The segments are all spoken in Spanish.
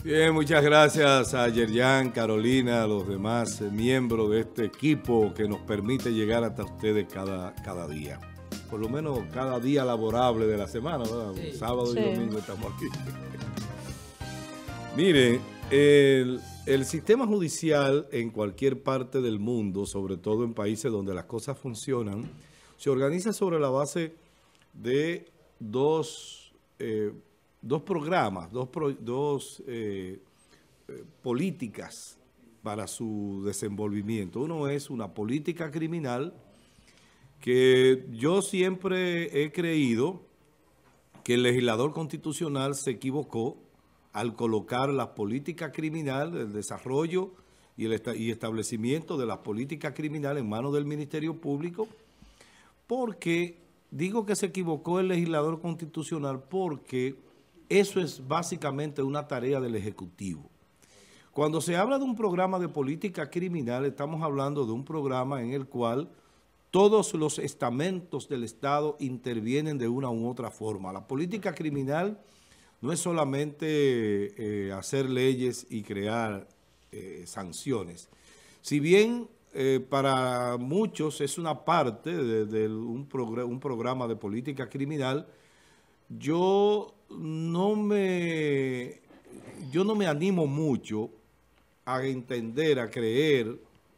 Bien, muchas gracias a Yerjan, Carolina, a los demás miembros de este equipo que nos permite llegar hasta ustedes cada día. Por lo menos cada día laborable de la semana, ¿verdad? Sí. Sábado y domingo estamos aquí. Miren, el sistema judicial en cualquier parte del mundo, sobre todo en países donde las cosas funcionan, se organiza sobre la base de dos programas, dos políticas para su desenvolvimiento. Uno es una política criminal que yo siempre he creído que el legislador constitucional se equivocó al colocar la política criminal, el desarrollo y establecimiento de la política criminal en manos del Ministerio Público, porque digo que se equivocó el legislador constitucional porque eso es básicamente una tarea del Ejecutivo. Cuando se habla de un programa de política criminal, estamos hablando de un programa en el cual todos los estamentos del Estado intervienen de una u otra forma. La política criminal no es solamente hacer leyes y crear sanciones. Si bien para muchos es una parte de un programa de política criminal, yo no me animo mucho a entender, a creer,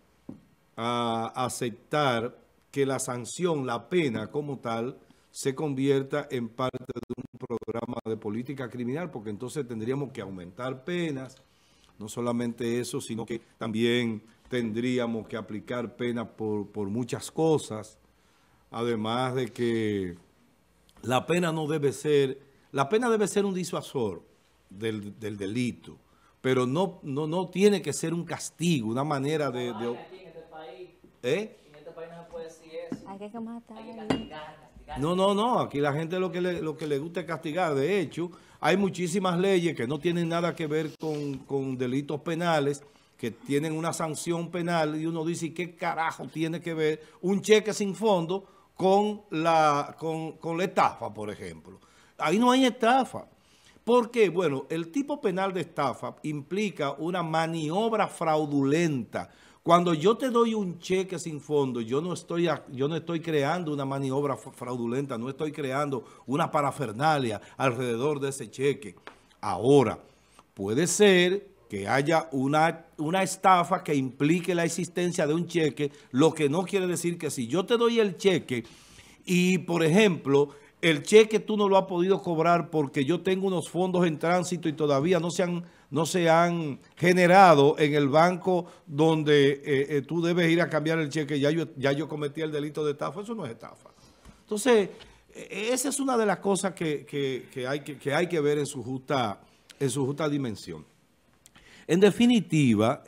a aceptar que la sanción, la pena como tal, se convierta en parte de un programa de política criminal, porque entonces tendríamos que aumentar penas, no solamente eso, sino que también tendríamos que aplicar penas por muchas cosas, además de que la pena debe ser un disuasor del delito, pero no tiene que ser un castigo, una manera de aquí en este país, en este país no se puede decir eso. Hay que matar. Hay que castigar. No, aquí la gente lo que le gusta es castigar. De hecho, hay muchísimas leyes que no tienen nada que ver con delitos penales, que tienen una sanción penal, y uno dice, ¿qué carajo tiene que ver un cheque sin fondo con la estafa, por ejemplo? Ahí no hay estafa. ¿Por qué? Bueno, el tipo penal de estafa implica una maniobra fraudulenta. Cuando yo te doy un cheque sin fondo, yo no estoy creando una maniobra fraudulenta, no estoy creando una parafernalia alrededor de ese cheque. Ahora, puede ser que haya una estafa que implique la existencia de un cheque, lo que no quiere decir que si yo te doy el cheque y, por ejemplo, el cheque tú no lo has podido cobrar porque yo tengo unos fondos en tránsito y todavía no se han generado en el banco donde tú debes ir a cambiar el cheque, ya yo cometí el delito de estafa. Eso no es estafa. Entonces, esa es una de las cosas que hay que ver en su justa dimensión. En definitiva,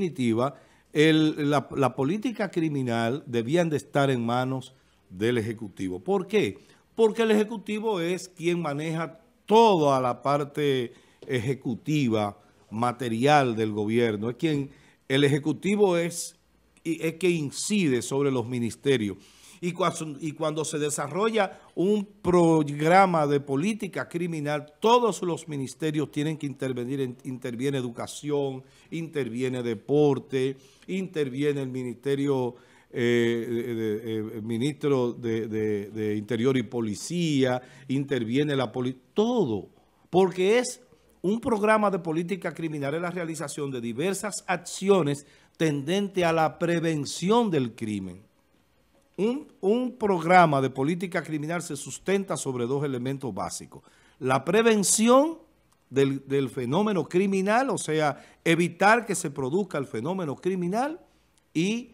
la política criminal debían de estar en manos del Ejecutivo. ¿Por qué? Porque el Ejecutivo es quien maneja toda la parte ejecutiva, material del gobierno. El Ejecutivo es que incide sobre los ministerios. Y cuando se desarrolla un programa de política criminal, todos los ministerios tienen que intervenir. Interviene educación, interviene deporte, interviene el ministerio, el ministro de Interior y Policía, interviene la policía, todo, porque es un programa de política criminal, es la realización de diversas acciones tendentes a la prevención del crimen. Un programa de política criminal se sustenta sobre dos elementos básicos: la prevención del fenómeno criminal, o sea, evitar que se produzca el fenómeno criminal, y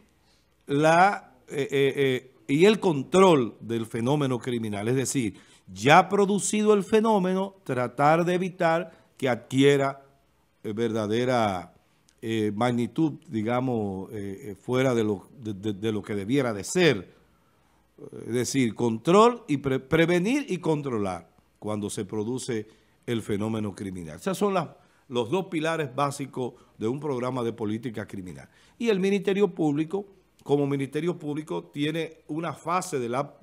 el control del fenómeno criminal. Es decir, ya producido el fenómeno, tratar de evitar que adquiera verdadera magnitud, digamos, fuera de lo que debiera de ser. Es decir, control y prevenir y controlar cuando se produce el fenómeno criminal. Esos son los dos pilares básicos de un programa de política criminal. Y el Ministerio Público como Ministerio Público tiene una fase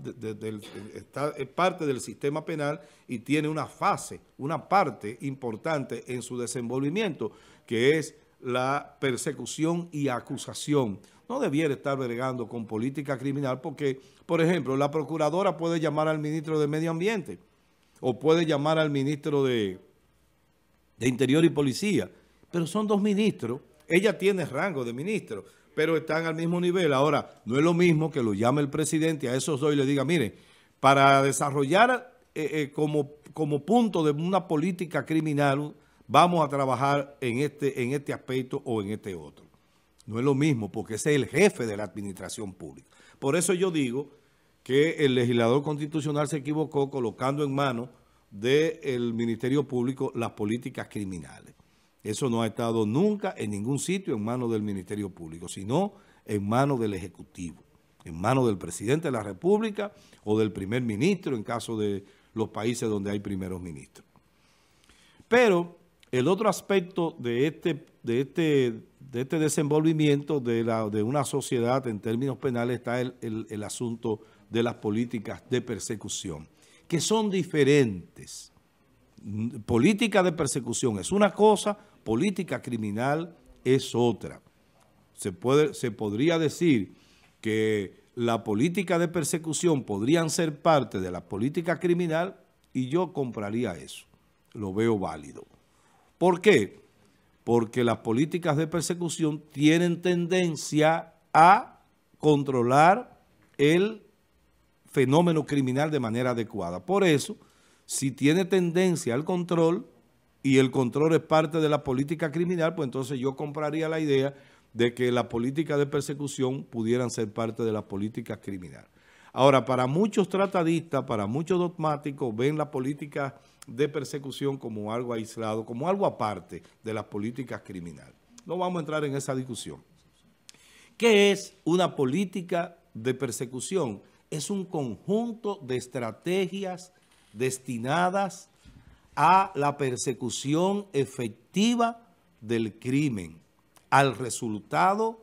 es parte del sistema penal y tiene una fase, una parte importante en su desenvolvimiento, que es la persecución y acusación. No debiera estar bregando con política criminal porque, por ejemplo, la procuradora puede llamar al ministro de Medio Ambiente o puede llamar al ministro de Interior y Policía, pero son dos ministros. Ella tiene rango de ministro, pero están al mismo nivel. Ahora, no es lo mismo que lo llame el presidente a esos dos y le diga, mire, para desarrollar como punto de una política criminal, vamos a trabajar en este aspecto o en este otro. No es lo mismo, porque ese es el jefe de la administración pública. Por eso yo digo que el legislador constitucional se equivocó colocando en manos del Ministerio Público las políticas criminales. Eso no ha estado nunca en ningún sitio en manos del Ministerio Público, sino en manos del Ejecutivo, en manos del Presidente de la República o del Primer Ministro en caso de los países donde hay primeros ministros. Pero el otro aspecto de este desenvolvimiento de una sociedad en términos penales está el asunto de las políticas de persecución, que son diferentes. Política de persecución es una cosa, política criminal es otra. Se podría decir que la política de persecución podrían ser parte de la política criminal y yo compraría eso. Lo veo válido. ¿Por qué? Porque las políticas de persecución tienen tendencia a controlar el fenómeno criminal de manera adecuada. Por eso, si tiene tendencia al control y el control es parte de la política criminal, pues entonces yo compraría la idea de que la política de persecución pudieran ser parte de la política criminal. Ahora, para muchos tratadistas, para muchos dogmáticos, ven la política de persecución como algo aislado, como algo aparte de las políticas criminales. No vamos a entrar en esa discusión. ¿Qué es una política de persecución? Es un conjunto de estrategias destinadas a la persecución efectiva del crimen, al resultado,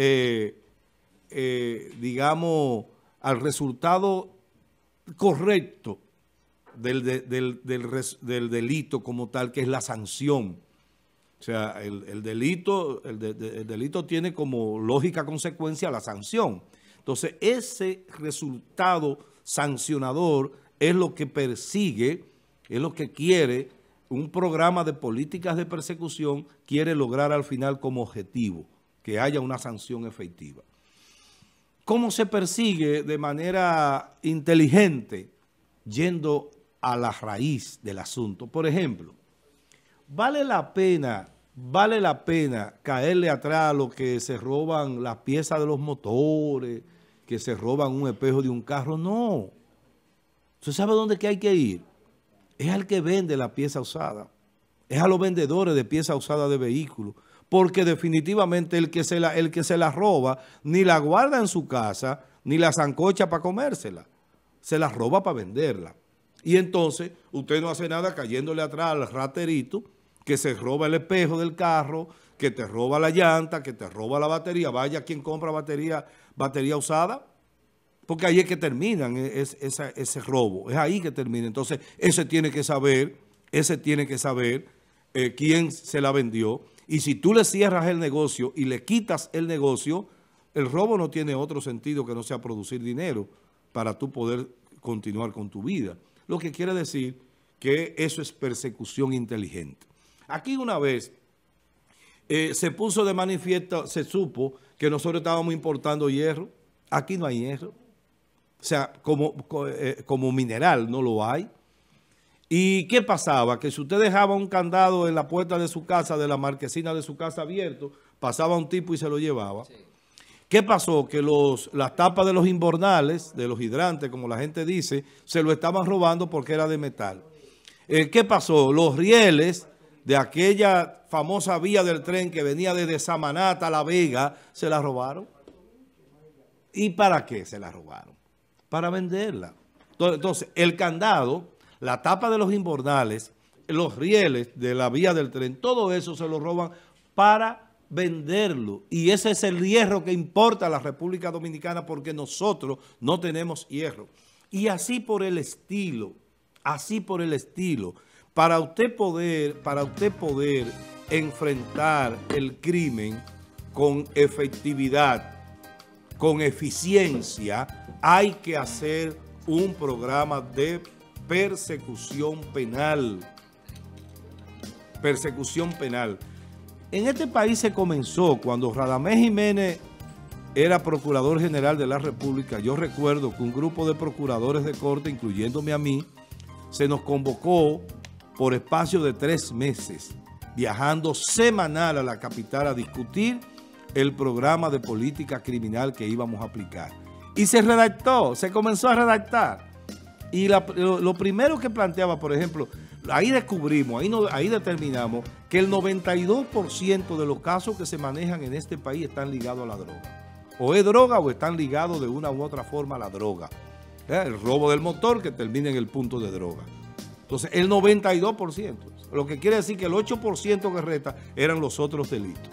digamos, al resultado correcto del delito como tal, que es la sanción. O sea, el delito tiene como lógica consecuencia la sanción. Entonces, ese resultado sancionador es lo que persigue, es lo que quiere un programa de políticas de persecución, quiere lograr al final como objetivo, que haya una sanción efectiva. ¿Cómo se persigue de manera inteligente? Yendo a la raíz del asunto. Por ejemplo, ¿vale la pena caerle atrás a los que se roban las piezas de los motores, que se roban un espejo de un carro? No. ¿Usted sabe dónde que hay que ir? Es al que vende la pieza usada. Es a los vendedores de piezas usadas de vehículos. Porque definitivamente el que se la roba ni la guarda en su casa, ni la sancocha para comérsela. Se la roba para venderla. Y entonces usted no hace nada cayéndole atrás al raterito que se roba el espejo del carro, que te roba la llanta, que te roba la batería. Vaya quien compra batería usada. Porque ahí es que terminan ese robo. Es ahí que termina. Entonces ese tiene que saber quién se la vendió. Y si tú le cierras el negocio y le quitas el negocio, el robo no tiene otro sentido que no sea producir dinero para tú poder continuar con tu vida. Lo que quiere decir que eso es persecución inteligente. Aquí una vez se puso de manifiesto, se supo que nosotros estábamos importando hierro. Aquí no hay hierro. O sea, como mineral no lo hay. ¿Y qué pasaba? Que si usted dejaba un candado en la puerta de su casa, de la marquesina de su casa abierto, pasaba un tipo y se lo llevaba. Sí. ¿Qué pasó? Que las tapas de los invernales, de los hidrantes, como la gente dice, se lo estaban robando porque era de metal. ¿Qué pasó? Los rieles de aquella famosa vía del tren que venía desde Samaná hasta La Vega, se la robaron. ¿Y para qué se la robaron? Para venderla. Entonces, el candado, la tapa de los invernales, los rieles de la vía del tren, todo eso se lo roban para venderlo. Y ese es el hierro que importa a la República Dominicana, porque nosotros no tenemos hierro. Y así por el estilo, para usted poder enfrentar el crimen con efectividad, con eficiencia, hay que hacer un programa de persecución penal. Persecución penal. En este país se comenzó cuando Radamés Jiménez era Procurador General de la República. Yo recuerdo que un grupo de procuradores de corte, incluyéndome a mí, se nos convocó por espacio de 3 meses, viajando semanal a la capital a discutir el programa de política criminal que íbamos a aplicar. Y se redactó, se comenzó a redactar. Y lo primero que planteaba, por ejemplo, ahí descubrimos, ahí determinamos que el 92% de los casos que se manejan en este país están ligados a la droga. O es droga o están ligados de una u otra forma a la droga. El robo del motor que termina en el punto de droga. Entonces, el 92%. Lo que quiere decir que el 8% que resta eran los otros delitos.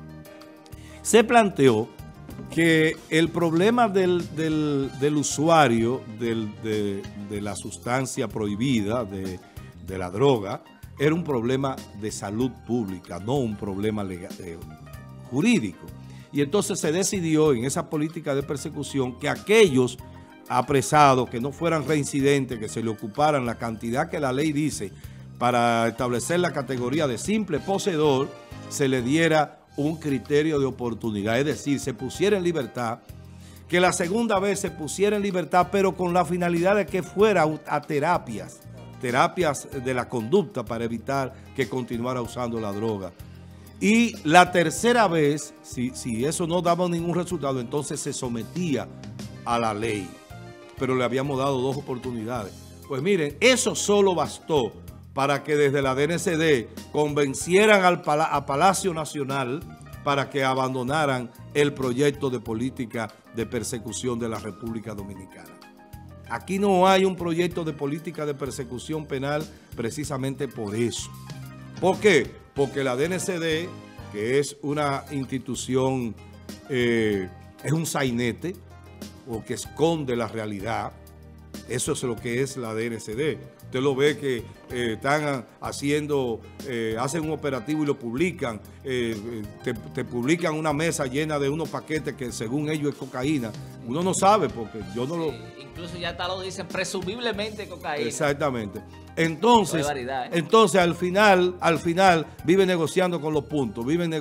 Se planteó que el problema del usuario de la sustancia prohibida, de la droga, era un problema de salud pública, no un problema legal, jurídico. Y entonces se decidió en esa política de persecución que aquellos apresados que no fueran reincidentes, que se le ocuparan la cantidad que la ley dice para establecer la categoría de simple poseedor, se le diera un criterio de oportunidad, es decir, se pusiera en libertad, que la segunda vez se pusiera en libertad, pero con la finalidad de que fuera a terapias de la conducta para evitar que continuara usando la droga. Y la tercera vez, si eso no daba ningún resultado, entonces se sometía a la ley, pero le habíamos dado 2 oportunidades. Pues miren, eso solo bastó para que desde la DNCD convencieran a Palacio Nacional para que abandonaran el proyecto de política de persecución de la República Dominicana. Aquí no hay un proyecto de política de persecución penal precisamente por eso. ¿Por qué? Porque la DNCD, que es una institución, es un sainete, o que esconde la realidad. Eso es lo que es la DNCD. Usted lo ve que están haciendo, hacen un operativo y lo publican. Te publican una mesa llena de unos paquetes que según ellos es cocaína. Uno no sabe porque yo no lo... Incluso ya hasta lo dicen presumiblemente cocaína. Exactamente. Entonces, variedad, entonces al final viven negociando con los puntos,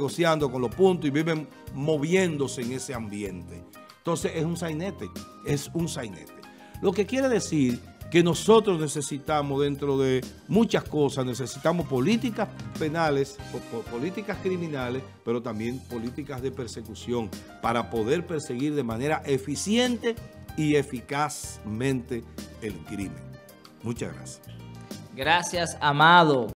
y viven moviéndose en ese ambiente. Entonces es un sainete, Lo que quiere decir que nosotros necesitamos, dentro de muchas cosas, necesitamos políticas penales, políticas criminales, pero también políticas de persecución para poder perseguir de manera eficiente y eficazmente el crimen. Muchas gracias. Gracias, Amado.